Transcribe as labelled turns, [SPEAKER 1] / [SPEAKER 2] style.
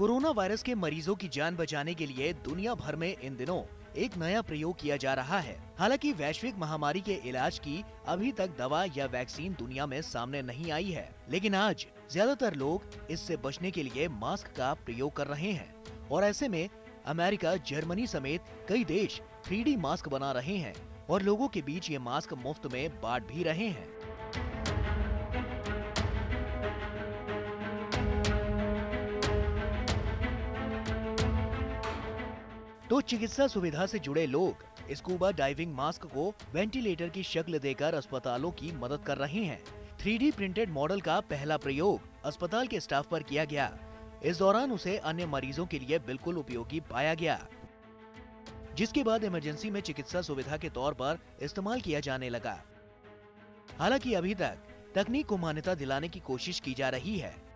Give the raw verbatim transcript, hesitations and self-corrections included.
[SPEAKER 1] Corona virus के मरीजों की जान बचाने के लिए दुनिया भर में इन दिनों एक नया प्रयोग किया जा रहा है। हालांकि वैश्विक महामारी के इलाज की अभी तक दवा या वैक्सीन दुनिया में सामने नहीं आई है, लेकिन आज ज्यादातर लोग इससे बचने के लिए मास्क का प्रयोग कर रहे हैं और ऐसे में अमेरिका, जर्मनी समेत कई देश थ्री डी मास्क बना रहे हैं और लोगों के बीच ये मास्क मुफ्त में बांट भी रहे हैं। तो चिकित्सा सुविधा से जुड़े लोग स्कूबा डाइविंग मास्क को वेंटिलेटर की शक्ल देकर अस्पतालों की मदद कर रहे हैं। थ्री डी प्रिंटेड मॉडल का पहला प्रयोग अस्पताल के स्टाफ पर किया गया। इस दौरान उसे अन्य मरीजों के लिए बिल्कुल उपयोगी पाया गया, जिसके बाद इमरजेंसी में चिकित्सा सुविधा के तौर पर इस्तेमाल किया जाने लगा। हालांकि अभी तक तकनीक को मान्यता दिलाने की कोशिश की जा रही है।